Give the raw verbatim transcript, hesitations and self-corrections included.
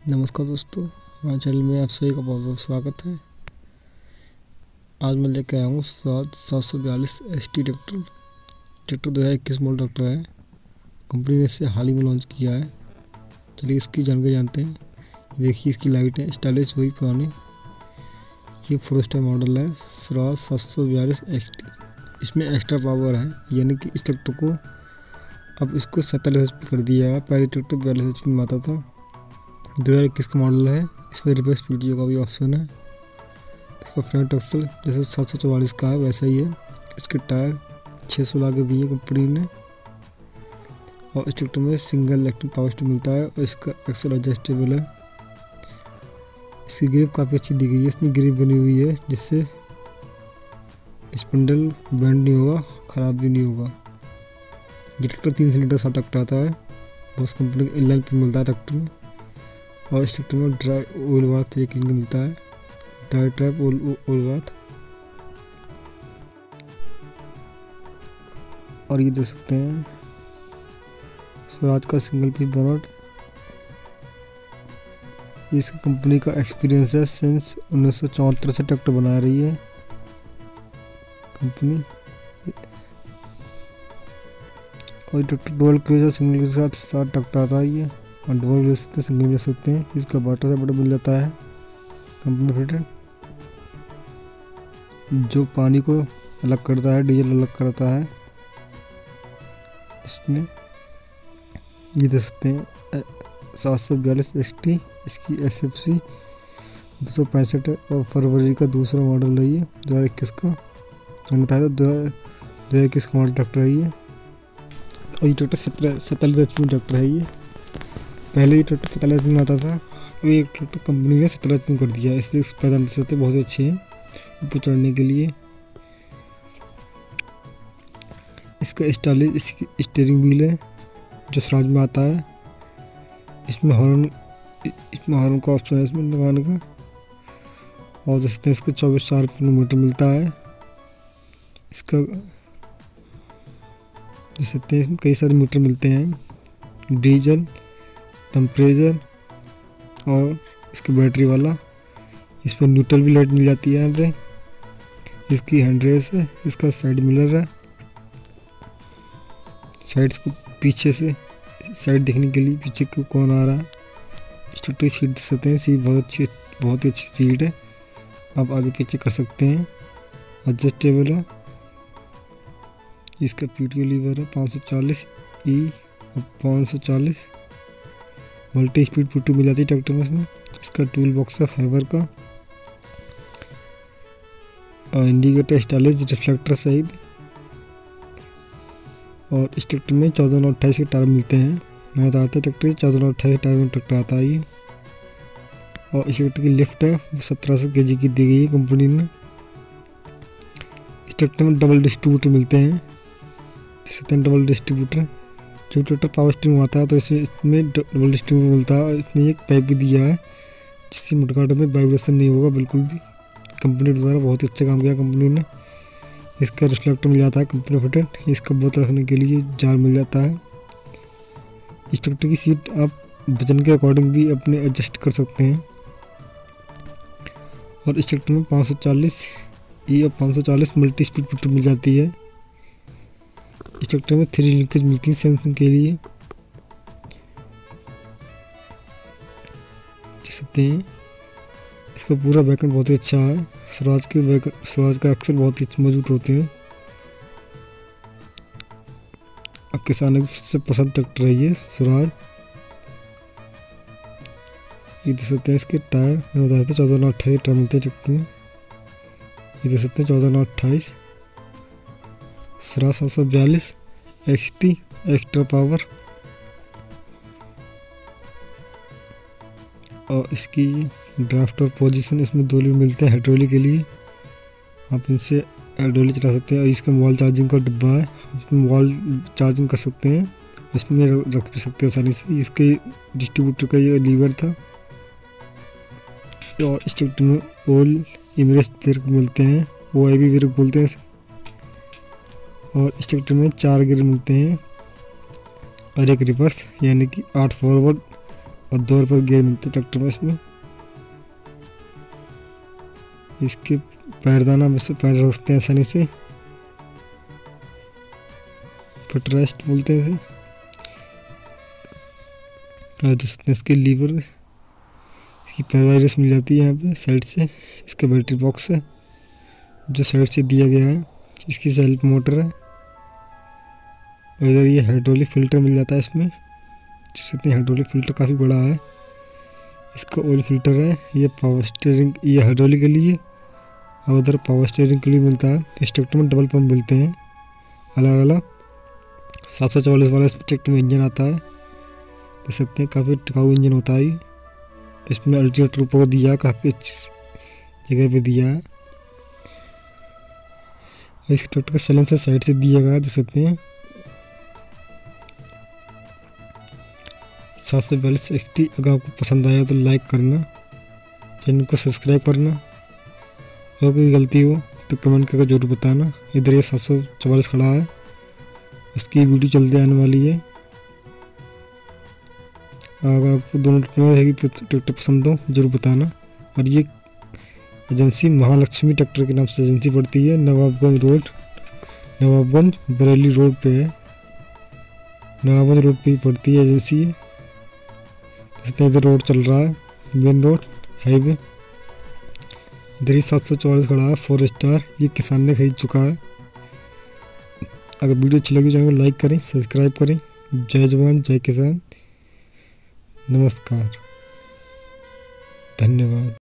नमस्कार दोस्तों, हमारे चैनल में आप सभी का बहुत बहुत स्वागत है। आज मैं लेकर आया हूँ स्वराज सात सौ बयालीस एस टी ट्रैक्टर। ट्रैक्टर दो हज़ार इक्कीस मॉडल ट्रैक्टर है। कंपनी ने इसे हाल ही में लॉन्च किया है। चलिए इसकी जानकारी जानते हैं। देखिए इसकी लाइट है, स्टाइलिश वही पुरानी। ये फोर स्टार मॉडल है स्वराज सात सौ बयालीस एस टी। इसमें एक्स्ट्रा पावर है, यानी कि इस ट्रैक्टर को अब इसको सैंतालीस एच पी कर दिया है। पहले ट्रैक्टर बयालीस एच पी में आता था। दो हज़ार इक्कीस का मॉडल है। इसमें रिवर्स वीडियो का भी ऑप्शन है। इसका फ्रंट एक्सल जैसे सात सौ चौवालीस का है वैसा ही है। इसके टायर छः सौ लाख दिए कंपनी ने। और इस ट्रैक्टर में सिंगल इलेक्ट्रिक पावर स्टीयरिंग मिलता है और इसका एक्सल एडजस्टेबल है। इसकी ग्रिप काफ़ी अच्छी दी गई है। इसमें ग्रिप बनी हुई है जिससे स्पिंडल बेंड नहीं होगा, ख़राब भी नहीं होगा। ये ट्रैक्टर तीन सिलेंडर सा ट्रैक्टर आता है। बॉस कंपनी का इनलाइन पे मिलता है ट्रैक्टर में। और इस ट्रैक्टर में ड्राई ऑयल बाथ एक लिंक मिलता है। Dry trap oil bath. और ये देख सकते हैं स्वराज का सिंगल पीस बोनट। इस कंपनी का एक्सपीरियंस है, सिंस उन्नीस सौ चौहत्तर से ट्रैक्टर बना रही है कंपनी। और ट्रैक्टर डुअल क्रेज और सिंगल के साथ साथ ट्रैक्टर आता है। ये और डुअल ले सकते हैं, सिंगल ले सकते हैं। इसका वाटर से बटन मिल जाता है कंपनी फिटेड, जो पानी को अलग करता है, डीजल अलग करता है। इसमें ये देख सकते हैं सात सौ बयालीस एस टी। इसकी एस एफ सी दो सौ पैंसठ है और फरवरी का दूसरा मॉडल है। ये दो हज़ार इक्कीस का मैंने बताया था। दो हज़ार इक्कीस का मॉडल ट्रैक्टर है ये। और ये ट्रैक्टर सत्रह सैंतालीस एच पी ट्रैक्टर है। ये पहले ये ट्रैक्टर पैंतालीस में आता था, अभी एक ट्रैक्टर कंपनी ने सत्रह में कर दिया। इसलिए पैंतालीस होते बहुत अच्छे हैं ऊपर चढ़ने के लिए। इसका स्टाइलिश इसकी स्टीयरिंग व्हील है जो स्वराज में आता है। इसमें हॉर्न इसमें हॉर्न का ऑप्शन है इसमें लगाने का। और जैसे इसको चौबीस चार किलोमीटर मिलता है। इसका जैसे इसमें कई सारे मीटर मिलते हैं, डीजल, टेम्परेचर और इसकी बैटरी वाला। इस पर न्यूट्रल भी लाइट मिल जाती है यहाँ पे। इसकी हैंड रेस है। इसका साइड मिरर है। साइड्स को पीछे से साइड देखने के लिए पीछे को कौन आ रहा है। इस ट्रैक्टर की सीट देख सकते हैं। सीट बहुत अच्छी बहुत ही अच्छी सीट है। आप आगे पीछे कर सकते हैं, एडजस्टेबल है। इसका पीटीओ लीवर है पाँच सौ चालीस ई और पाँच सौ चालीस। मल्टी स्पीड पीटीओ मिल जाती है ट्रैक्टर में। इसमें इसका टूल बॉक्स है फाइबर का। और इंडिकेटर स्टाइलिश रिफ्लेक्टर सहित। और इस ट्रैक्टर में चौदह नौ अट्ठाईस के टायर मिलते हैं। मैंने बताया था ट्रैक्टर चौदह नौ अट्ठाईस टायर में ट्रैक्टर आता है ये। और इस ट्रैक्टर की लिफ्ट है वो सत्रह सौ के जी की दी गई है कंपनी ने। इस ट्रैक्टर में डबल डिस्ट्रीब्यूटर मिलते हैं। सकते हैं डबल डिस्ट्रीब्यूटर। जो ट्रैक्टर पावर स्टीयरिंग आता है तो इसे इसमें डबल डिस्ट्रीब्यूटर मिलता है। और इसमें एक पाइप भी दिया है जिससे मडगार्ड में वाइब्रेशन नहीं होगा बिल्कुल भी। कंपनी द्वारा बहुत ही अच्छा काम किया कंपनी ने। इसका रिफ्लेक्टर मिल जाता है कंपनी फिटेड। इसका बोतल रखने के लिए जार मिल जाता है। इस ट्रैक्टर की सीट आप वजन के अकॉर्डिंग भी अपने एडजस्ट कर सकते हैं। और इस ट्रैक्टर में पाँच सौ चालीस ई और पाँच सौ चालीस मल्टी स्पीड पीटीओ मिल जाती है। इस ट्रैक्टर में थ्री लिंकेज मिलती है सेंसिंग के लिए। देख सकते हैं इसका पूरा बैकएंड बहुत ही अच्छा है। स्वराज के बैक स्वराज का एक्सल बहुत ही मजबूत होते हैं। अब किसानों की सबसे पसंद ट्रैक्टर है ये स्वराज। ये देख सकते हैं इसके टायर मैंने बताया था चौदह नौ अट्ठाईस टायर मिलते हैं ट्रैक्टर में। ये देख सकते हैं चौदह नौ अट्ठाईस स्वराज सात सौ बयालीस एक्स टी एक्स्ट्रा पावर। और इसकी ड्राफ्ट और पोजीशन इसमें दो लीड मिलते हैं हाइड्रोलिक के लिए। आप इनसे हाइड्रोलिक चला सकते हैं। और इसका मोबाइल चार्जिंग का डिब्बा है, इसमें मोबाइल चार्जिंग कर सकते हैं। इसमें रख भी सकते हैं आसानी से। इसके डिस्ट्रीब्यूटर का ये लीवर था। और इस ट्रैक्टर में ऑल इमरेस्ट ब्रेक मिलते हैं, ओ आई वी ब्रेक बोलते हैं। और इस ट्रैक्टर में चार गियर मिलते हैं और एक रिवर्स, यानी कि आठ फॉरवर्ड और दो रुपये गियर मिलते हैं ट्रैक्टर में। इसमें इसके पैरदाना में से पैर रखते हैं आसानी से, फुटरेस्ट बोलते हैं इसे। और देख सकते हैं इसके लीवर, इसकी पैरवाई रेस मिल जाती है यहाँ पे साइड से। इसका बैटरी बॉक्स है जो साइड से दिया गया है। इसकी सेल्फ मोटर है और इधर ये हाइड्रोलिक फिल्टर मिल जाता है इसमें। जिससे हाइड्रोलिक फिल्टर काफ़ी बड़ा है। इसका ऑयल फिल्टर है। ये पावर स्टीयरिंग, ये हाइड्रोलिक के लिए और उधर पावर स्टीयरिंग के लिए मिलता है। इस ट्रैक्टर में डबल पंप मिलते हैं अलग अलग। सात सौ चौवालीस वाला इस ट्रैक्टर में इंजन आता है। देख सकते हैं काफ़ी टिकाऊ इंजन होता है। इसमें अल्टरनेटर ऊपर दिया है, काफ़ी अच्छी जगह पे दिया है। इस ट्रैक्टर का साइलेंसर साइड से दिया गया है, देख सकते हैं। सात सौ बयालीस एक्स टी अगर आपको पसंद आया तो लाइक करना, चैनल को सब्सक्राइब करना। और कोई गलती हो तो कमेंट करके जरूर बताना। इधर ये सात सौ चवालीस खड़ा है, उसकी वीडियो जल्दी आने वाली है। अगर आपको दोनों ट्रैक्टर पसंद हो जरूर बताना। और ये एजेंसी महालक्ष्मी ट्रैक्टर के नाम से एजेंसी पड़ती है। नवाबगंज रोड, नवाबगंज बरेली रोड पे है। नवाबगंज रोड पे ही पड़ती है एजेंसी है। इधर रोड चल रहा है, मेन रोड हाईवे। इधर ही सात सौ चौवालीस खड़ा है, फोर स्टार। ये किसान ने खरीद चुका है। अगर वीडियो अच्छी लगी चैनल को लाइक करें, सब्सक्राइब करें। जय जवान जय किसान। नमस्कार, धन्यवाद।